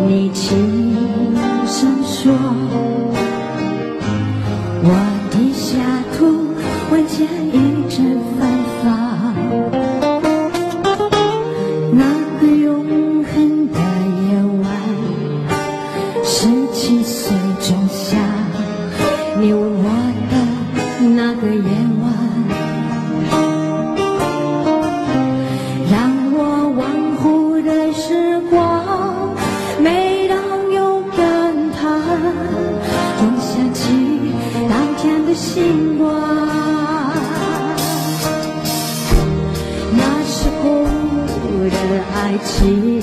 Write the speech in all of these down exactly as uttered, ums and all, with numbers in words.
你轻声说，我低下头，闻见一阵芬芳。那个永恒的夜晚，十七岁仲夏，你吻我的那个夜晚，让我忘乎的时光，每当有感叹，总想起当天的星光。那时候的爱情，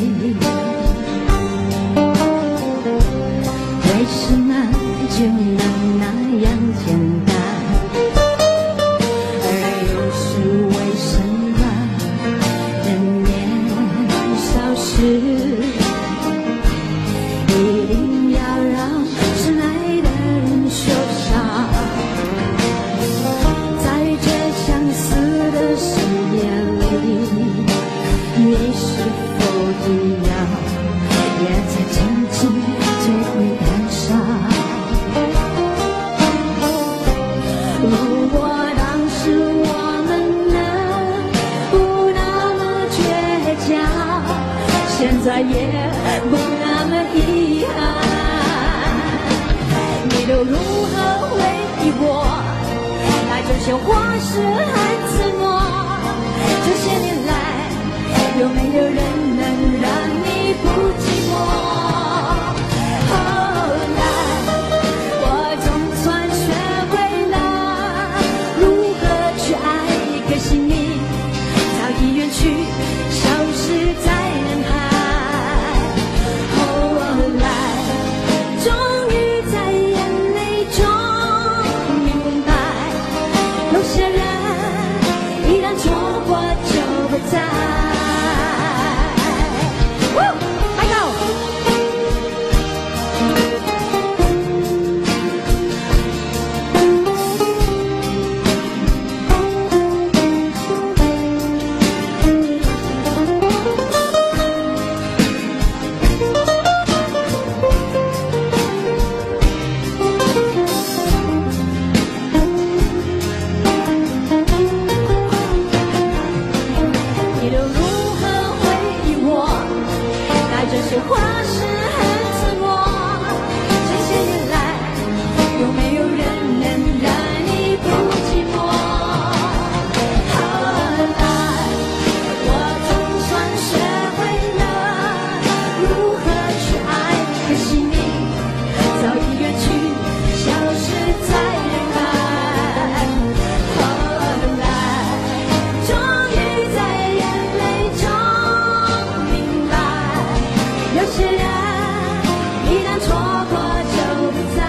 为什么就能那样简单？而又是为什么人年少时，一定要让深爱的人受伤？在这相似的誓言里，你是否一样，也在静静追悔感伤？如果当时我们能不那么倔强，现在也不那么遗憾。你都如何回忆我？那这些话是很自我。这些年来，有没有人能让你不寂寞？后来，我总算学会了如何去爱一个心里早已远去、消失在人海。后来，终于在眼泪中明白，有些人一旦错过就不再。你都如何回忆我？那这些话是很自我。这些年来，有没有人能让你不寂寞？后来，我总算学会了如何去爱一个心里早已远去、消失在人海。后来，终于在眼泪中明白，有些人一旦错过就不再。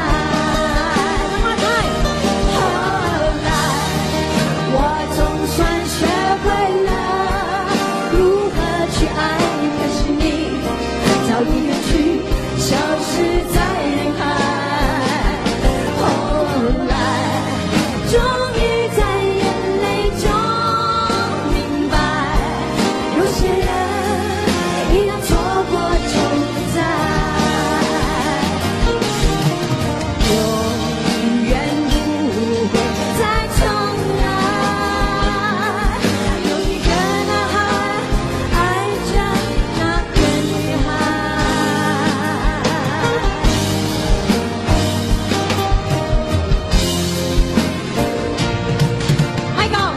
后来，我总算学会了如何去爱一个心里早已远去、消失在人海。后来，终于在眼泪中明白，有些人一旦错过就不再，永远不会再重来。有一个男孩爱着那个女孩。麦高。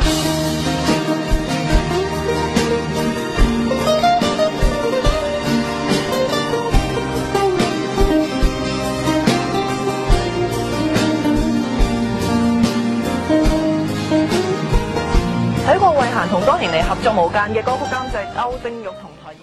許國慧嫻同多年嚟合作無間嘅歌曲監製歐丁玉同